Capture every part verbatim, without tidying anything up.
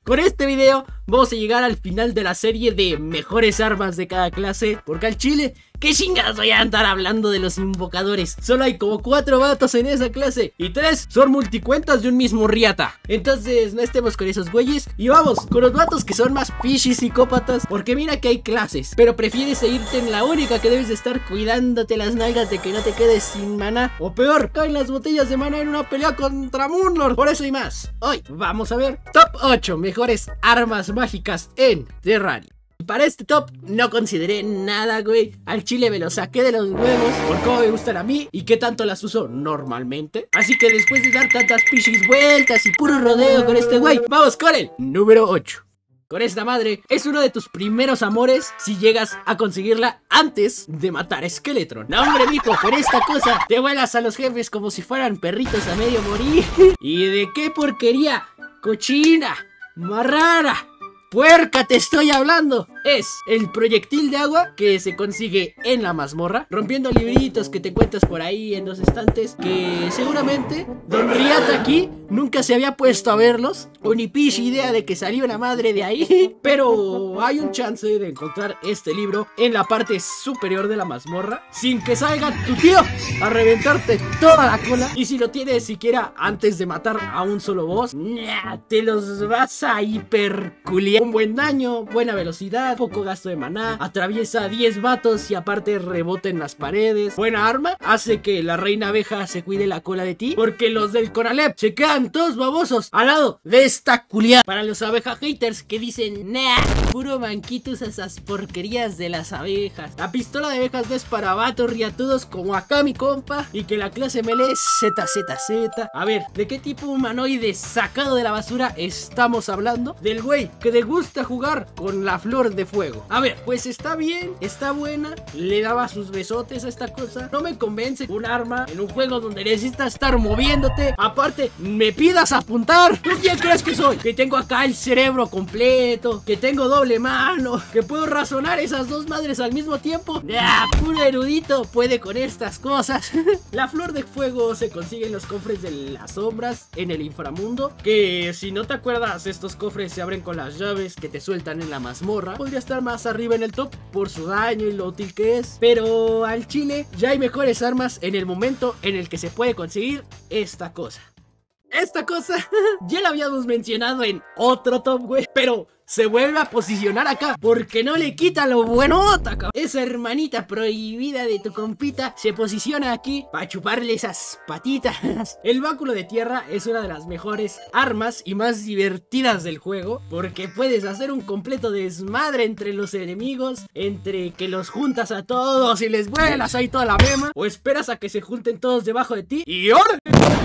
Con este video vamos a llegar al final de la serie de mejores armas de cada clase, porque al chile, ¿qué chingados voy a andar hablando de los invocadores? Solo hay como cuatro vatos en esa clase y tres son multicuentas de un mismo riata. Entonces no estemos con esos güeyes y vamos con los vatos que son más pichis psicópatas, porque mira que hay clases, pero prefieres seguirte en la única que debes de estar cuidándote las nalgas de que no te quedes sin maná, o peor, caen las botellas de maná en una pelea contra Moonlord. Por eso y más, hoy vamos a ver top ocho mejores armas mágicas en Terraria. Para este top no consideré nada, güey. Al chile me lo saqué de los huevos por cómo me gustan a mí y qué tanto las uso normalmente. Así que después de dar tantas pichis vueltas y puro rodeo con este güey, vamos con el número ocho. Con esta madre es uno de tus primeros amores si llegas a conseguirla antes de matar a Skeletron. No, hombre, mijo, con esta cosa te vuelas a los jefes como si fueran perritos a medio morir. ¿Y de qué porquería cochina, marrana, puerca te estoy hablando? Es el proyectil de agua que se consigue en la mazmorra, rompiendo libritos que te encuentras por ahí en los estantes, que seguramente Don Riata aquí nunca se había puesto a verlos, o ni picha idea de que salió una madre de ahí. Pero hay un chance de encontrar este libro en la parte superior de la mazmorra sin que salga tu tío a reventarte toda la cola. Y si lo tienes siquiera antes de matar a un solo boss, ¡nah!, te los vas a hiperculiar. Un buen daño, buena velocidad, poco gasto de maná, atraviesa diez vatos y aparte rebota en las paredes. Buena arma, hace que la reina abeja se cuide la cola de ti, porque los del Conalep se quedan todos babosos al lado de esta culiada. Para los abeja haters que dicen, nah, puro manquitos esas porquerías de las abejas. La pistola de abejas no es para vatos riatudos como acá mi compa, y que la clase melee es Z Z Z. A ver, ¿de qué tipo humanoide sacado de la basura estamos hablando? Del güey que le gusta jugar con la flor de fuego. A ver, pues está bien, está buena, le daba sus besotes a esta cosa. No me convence un arma en un juego donde necesitas estar moviéndote. Aparte, me pidas apuntar. ¿Tú quién crees que soy? Que tengo acá el cerebro completo, que tengo doble mano, que puedo razonar esas dos madres al mismo tiempo. ¡Ah, puro erudito puede con estas cosas! La flor de fuego se consigue en los cofres de las sombras en el inframundo, que si no te acuerdas, estos cofres se abren con las llaves que te sueltan en la mazmorra. Podría estar más arriba en el top por su daño y lo útil que es, pero al chile ya hay mejores armas en el momento en el que se puede conseguir esta cosa. Esta cosa ya la habíamos mencionado en otro top, güey, pero se vuelve a posicionar acá porque no le quita lo buenota, cabrón. Esa hermanita prohibida de tu compita se posiciona aquí para chuparle esas patitas. El báculo de tierra es una de las mejores armas y más divertidas del juego, porque puedes hacer un completo desmadre entre los enemigos, entre que los juntas a todos y les vuelas ahí toda la mema, o esperas a que se junten todos debajo de ti y ¡órale!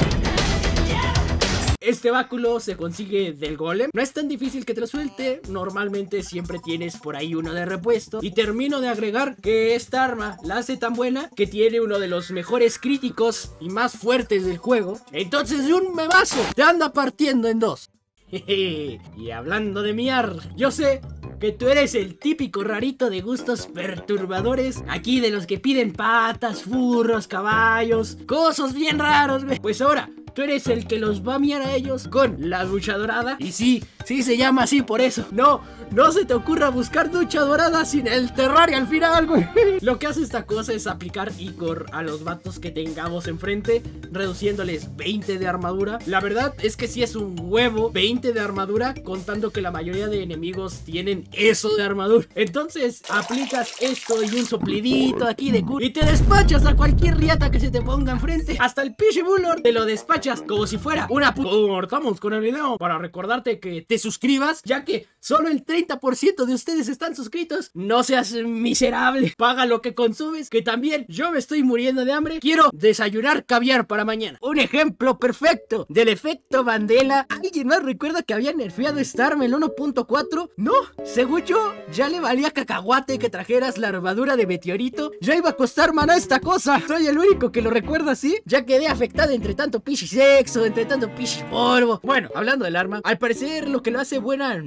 Este báculo se consigue del golem. No es tan difícil que te lo suelte. Normalmente siempre tienes por ahí uno de repuesto. Y termino de agregar que esta arma la hace tan buena que tiene uno de los mejores críticos y más fuertes del juego. Entonces de un memazo te anda partiendo en dos. Y hablando de miar, yo sé que tú eres el típico rarito de gustos perturbadores, aquí de los que piden patas, furros, caballos, cosas bien raros, güey. Pues ahora tú eres el que los va a miar a ellos con la ducha dorada. Y sí, sí se llama así por eso. No, no se te ocurra buscar ducha dorada sin el Terraria al final, güey. Lo que hace esta cosa es aplicar Igor a los vatos que tengamos enfrente, reduciéndoles veinte de armadura. La verdad es que sí es un huevo, veinte de armadura, contando que la mayoría de enemigos tienen eso de armadura. Entonces aplicas esto y un soplidito aquí de culo y te despachas a cualquier riata que se te ponga enfrente. Hasta el pinche Moonlord te lo despachas como si fuera una puta. Cortamos con el video para recordarte que te suscribas, ya que solo el treinta por ciento de ustedes están suscritos. No seas miserable, paga lo que consumes, que también yo me estoy muriendo de hambre. Quiero desayunar caviar para mañana. Un ejemplo perfecto del efecto Mandela. ¿Alguien más recuerda que había nerfeado esta arma en uno punto cuatro? No, según yo, ya le valía cacahuate que trajeras la armadura de meteorito. Ya iba a costar maná esta cosa. Soy el único que lo recuerda así. Ya quedé afectado entre tanto pichi sexo, entre tanto pichi polvo. Bueno, hablando del arma, al parecer lo que lo hace buena nunca desaparece.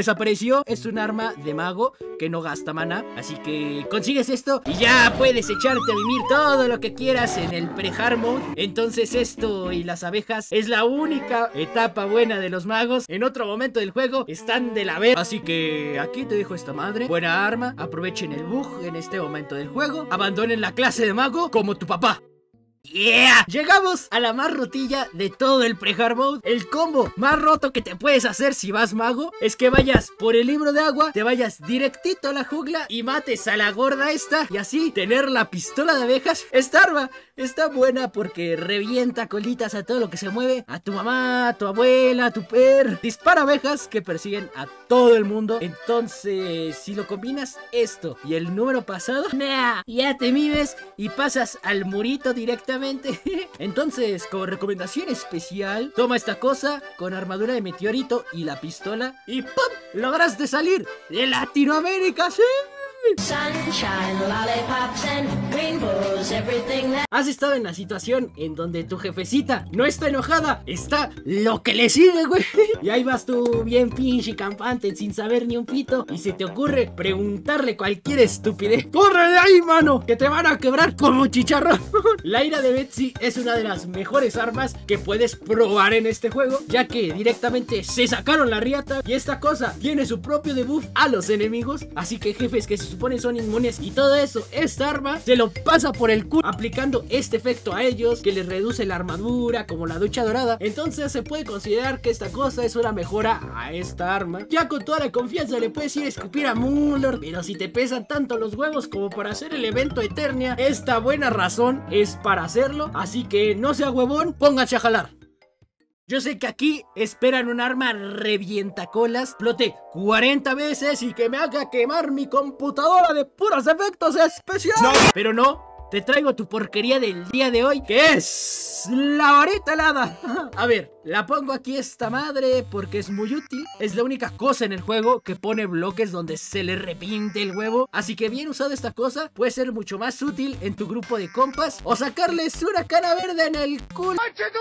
desapareció. Es un arma de mago que no gasta mana, así que consigues esto y ya puedes echarte a vivir todo lo que quieras en el pre-hard mode. Entonces esto y las abejas es la única etapa buena de los magos. En otro momento del juego están de la verga. Así que aquí te dejo esta madre. Buena arma, aprovechen el bug en este momento del juego. Abandonen la clase de mago como tu papá. ¡Yeah! Llegamos a la más rotilla de todo el pre-hard mode. El combo más roto que te puedes hacer si vas mago es que vayas por el libro de agua, te vayas directito a la jungla y mates a la gorda esta, y así tener la pistola de abejas. Esta arma está buena porque revienta colitas a todo lo que se mueve, a tu mamá, a tu abuela, a tu per. Dispara abejas que persiguen a todo el mundo. Entonces, si lo combinas esto y el número pasado, nah, ya te mimes y pasas al murito directamente. Entonces, como recomendación especial, toma esta cosa con armadura de meteorito y la pistola y ¡pum! Lograste salir de Latinoamérica, ¡sí! Sunshine, lollipops and rainbows, everything that... Has estado en la situación en donde tu jefecita no está enojada, está lo que le sigue, güey. Y ahí vas tú bien pinche campante sin saber ni un pito y se te ocurre preguntarle cualquier estupidez. ¡Corre de ahí, mano! Que te van a quebrar como chicharrón. La ira de Betsy es una de las mejores armas que puedes probar en este juego, ya que directamente se sacaron la riata y esta cosa tiene su propio debuff a los enemigos. Así que jefes que se supone son inmunes y todo eso, esta arma se lo pasa por el culo aplicando este efecto a ellos que les reduce la armadura, como la ducha dorada. Entonces se puede considerar que esta cosa es una mejora a esta arma. Ya con toda la confianza le puedes ir a escupir a Moonlord, pero si te pesan tanto los huevos como para hacer el evento Eternia, esta buena razón es para hacerlo. Así que no sea huevón, pónganse a jalar. Yo sé que aquí esperan un arma revientacolas, explote cuarenta veces y que me haga quemar mi computadora de puros efectos especiales. No. Pero no, te traigo tu porquería del día de hoy, que es la varita helada. A ver, la pongo aquí esta madre porque es muy útil. Es la única cosa en el juego que pone bloques donde se le repinte el huevo. Así que bien usada esta cosa puede ser mucho más útil en tu grupo de compas o sacarles una cara verde en el culo.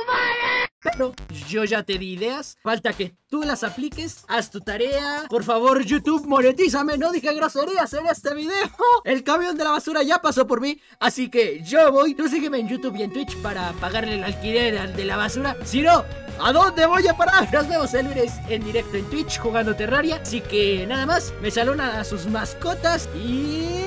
Pero yo ya te di ideas, falta que tú las apliques. Haz tu tarea. Por favor, YouTube, monetízame, no dije groserías en este video. El camión de la basura ya pasó por mí, así que yo voy. Tú sígueme en YouTube y en Twitch para pagarle el alquiler al de la basura. Si no, ¿a dónde voy a parar? Nos vemos el lunes en directo en Twitch jugando Terraria. Así que nada más, me saludan a sus mascotas y...